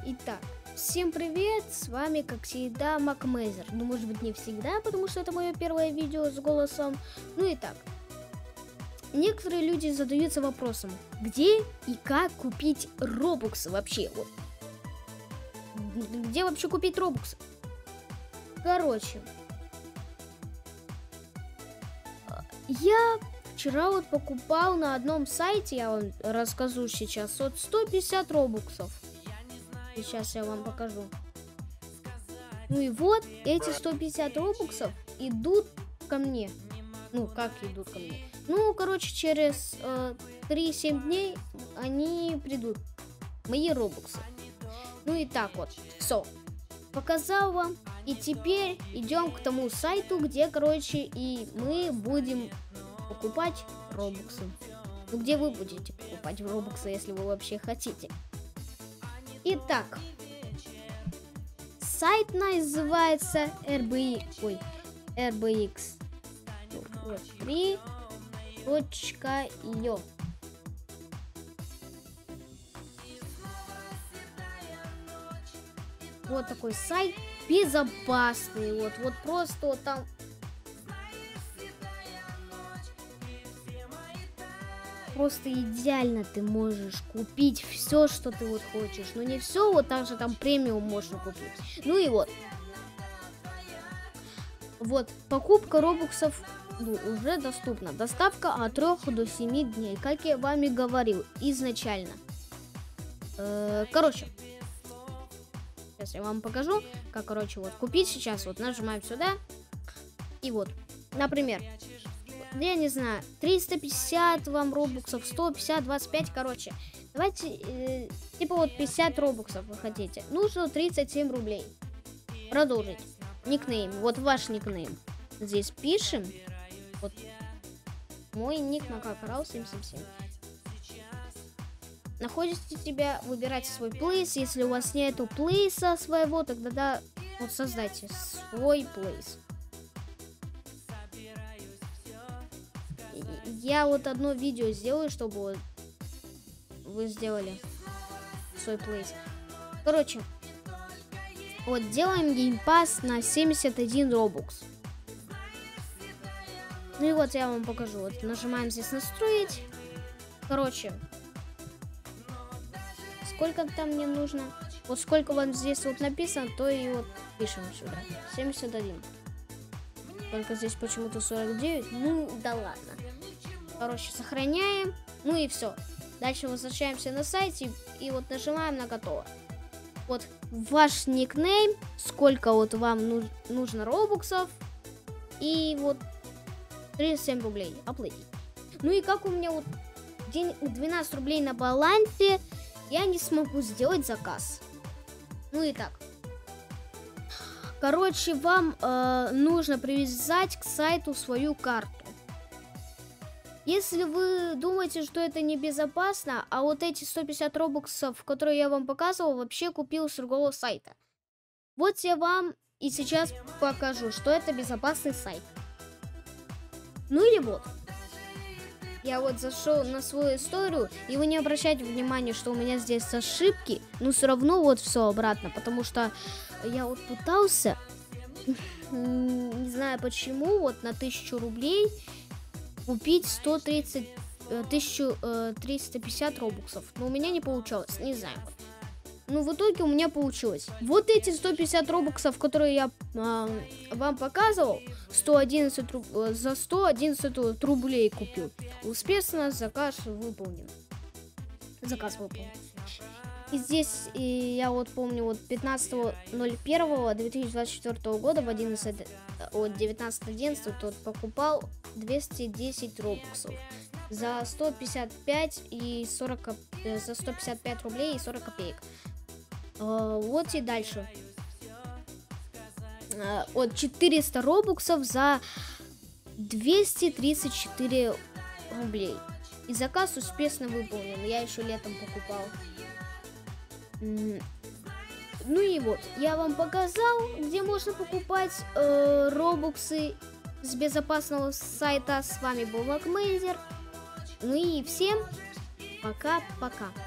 Итак, всем привет, с вами как всегда Макмейзер. Ну, может быть, не всегда, потому что это мое первое видео с голосом. Ну, итак, некоторые люди задаются вопросом, где и как купить робоксы вообще? Вот. Где вообще купить робоксы? Короче, я вчера вот покупал на одном сайте, я вам расскажу сейчас, вот 150 робоксов. Сейчас я вам покажу. Ну и вот, эти 150 робоксов идут ко мне. Ну, как идут ко мне? Ну, короче, через 3-7 дней они придут. Мои робоксы. Ну и так вот, все. Показал вам. И теперь идем к тому сайту, где, короче, и мы будем покупать робоксы. Ну, где вы будете покупать робоксы, если вы вообще хотите. Итак, сайт называется rbx3.io. Вот такой сайт, безопасный, вот просто вот там просто идеально ты можешь купить все, что ты вот хочешь. Но не все, вот также там премиум можно купить. Ну и вот. Вот, покупка робоксов уже доступна. Доставка от 3 до 7 дней, как я вам и говорил изначально. Короче, сейчас я вам покажу, как, короче, вот купить сейчас. Вот нажимаем сюда. И вот, например, я не знаю, 350 вам робоксов, 150, 25, короче. Давайте, типа вот 50 робоксов вы хотите. Нужно 37 рублей. Продолжить. Никнейм, вот ваш никнейм. Здесь пишем. Вот мой ник Макакарал 777. Находите тебя, выбирайте свой плейс. Если у вас нету плейса своего, тогда да, вот создайте свой плейс. Я вот одно видео сделаю, чтобы вот вы сделали свой плейс. Короче, вот делаем геймпас на 71 робокс. Ну и вот я вам покажу. Вот нажимаем здесь настроить. Короче, сколько там мне нужно? Вот сколько вам здесь вот написано, то и вот пишем сюда. 71. Только здесь почему-то 49. Ну да ладно. Короче, сохраняем. Ну и все. Дальше возвращаемся на сайт и вот нажимаем на готово. Вот ваш никнейм, сколько вот вам нужно робоксов. И вот 37 рублей оплатить. Ну и как у меня вот 12 рублей на балансе, я не смогу сделать заказ. Ну и так. Короче, вам нужно привязать к сайту свою карту. Если вы думаете, что это небезопасно, а вот эти 150 робоксов, которые я вам показывал, вообще купил с другого сайта. Вот я вам и сейчас покажу, что это безопасный сайт. Ну или вот. Я вот зашел на свою историю, и вы не обращайте внимания, что у меня здесь ошибки, но все равно вот все обратно, потому что я вот пытался, не знаю почему, вот на 1000 рублей купить 1350 робоксов, но у меня не получалось, не знаю. Ну, в итоге у меня получилось. Вот эти 150 робоксов, которые я вам показывал, за 111 рублей купил. Успешно заказ выполнен. И здесь я вот помню, вот 15.01.2024 года в 19.11 тот покупал 210 робоксов за 155 рублей и 40 копеек. Вот и дальше. От 400 робоксов за 234 рублей. И заказ успешно выполнен. Я еще летом покупал. Ну и вот, я вам показал, где можно покупать робоксы с безопасного сайта. С вами был Макмейзер. Ну и всем пока-пока.